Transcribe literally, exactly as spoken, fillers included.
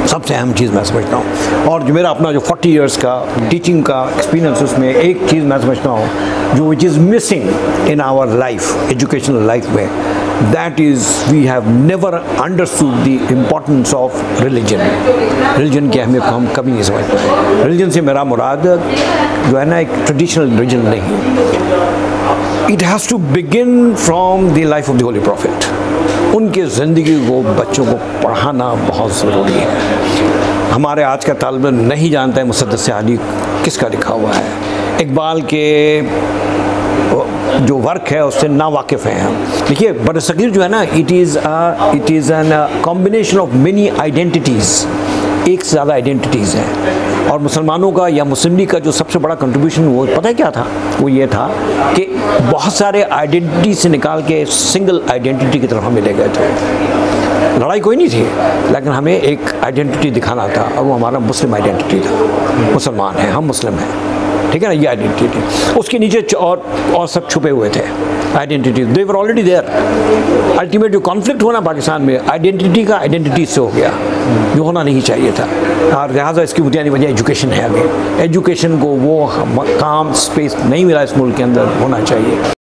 सबसे अहम चीज़ मैं समझता हूँ। और जो मेरा अपना जो फोर्टी इयर्स का टीचिंग का एक्सपीरियंस, उसमें एक चीज़ मैं समझता हूँ जो which is missing in our life, educational life में, that is we have never understood the importance of religion. Religion की अहमियत को हम कभी नहीं समझते। रिलीजन से मेरा मुराद जो है ना एक ट्रेडिशनल रिलीजन नहीं, it has to begin from the life of the holy prophet. उनके ज़िंदगी को बच्चों को पढ़ाना बहुत ज़रूरी है। हमारे आज का तालिब इल्म नहीं जानता है मुसद्दस हादी किसका लिखा हुआ है, इकबाल के जो वर्क है उससे ना वाकिफ़ हैं हम। देखिए बरसगीर जो है ना, it is it is an combination of many identities, एक से ज़्यादा आइडेंटिटीज़ हैं। और मुसलमानों का या मुस्लिम लीग का जो सबसे बड़ा कंट्रीब्यूशन वो पता है क्या था, वो ये था कि बहुत सारे आइडेंटिटी से निकाल के सिंगल आइडेंटिटी की तरफ हमें ले गए थे। लड़ाई कोई नहीं थी, लेकिन हमें एक आइडेंटिटी दिखाना था, और वो हमारा मुस्लिम आइडेंटिटी था। मुसलमान हैं, हम मुस्लिम हैं, ठीक है ना, ये आइडेंटिटी। उसके नीचे और और सब छुपे हुए थे identity, they were already there. Ultimate जो कॉन्फ्लिक्ट होना पाकिस्तान में आइडेंटिटी का आइडेंटिटी से हो गया, जो होना नहीं चाहिए था। और लिहाजा इसकी बुनियादी वजह एजुकेशन है। अभी एजुकेशन को वो काम स्पेस नहीं मिला इस मुल्क के अंदर होना चाहिए।